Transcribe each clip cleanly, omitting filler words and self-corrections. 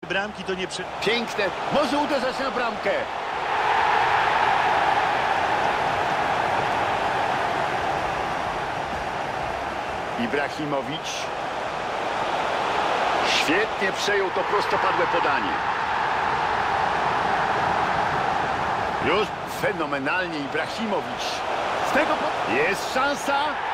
bramki to nie przy... Piękne. Może uderzać na bramkę. Ibrahimowicz. Świetnie przejął to prostopadłe podanie. Już fenomenalnie Ibrahimowicz. Z tego jest szansa.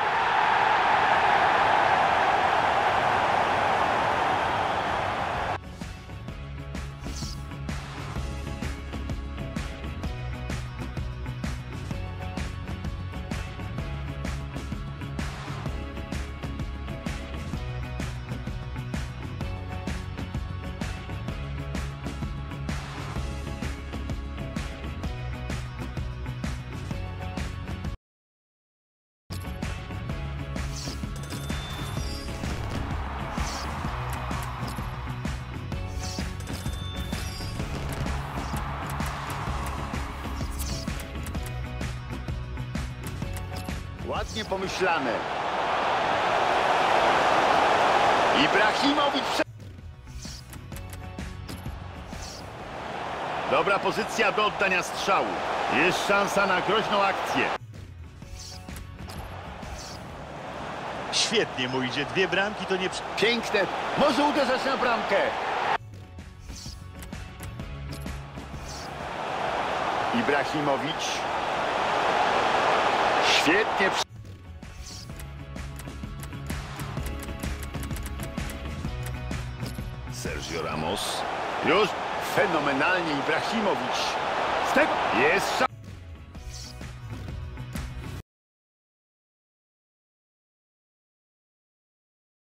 Ładnie pomyślane. Ibrahimowicz. Dobra pozycja do oddania strzału. Jest szansa na groźną akcję. Świetnie mu idzie. 2 bramki to nie przy... Piękne. Może uderzać na bramkę. Ibrahimowicz. Świetnie. Sergio Ramos. Już fenomenalnie Ibrahimowicz. Z tego jest szansa.